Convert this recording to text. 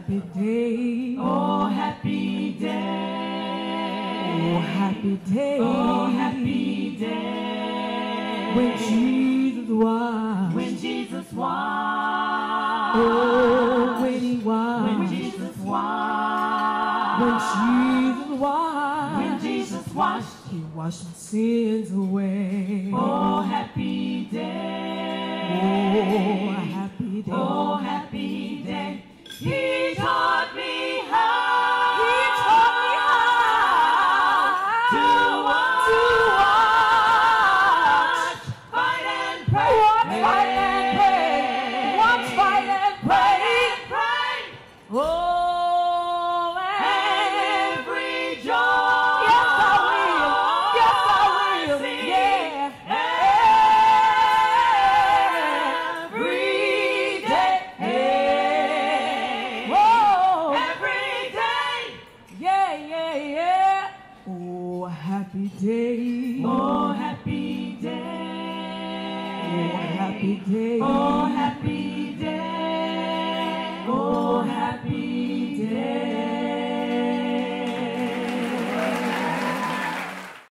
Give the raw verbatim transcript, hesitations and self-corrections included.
happy day. Oh, happy day. Oh, happy day. Oh, happy day. When Jesus was. When Jesus was. Oh, when he was. When Jesus was. When Jesus was. When Jesus washed. He washed my sins away. Oh, happy day. Oh, happy day. Oh, happy day. He taught me how. He taught me how to watch, to watch, fight and pray. watch, fight and pray. Watch, fight and pray. Pray. Oh, and And every joy. yes, I will. Yes, I will. sing. Yeah. Every day. Whoa. Every day. Yeah, yeah, yeah. Oh, happy day. Oh, happy day. Oh, happy day. Oh, happy day.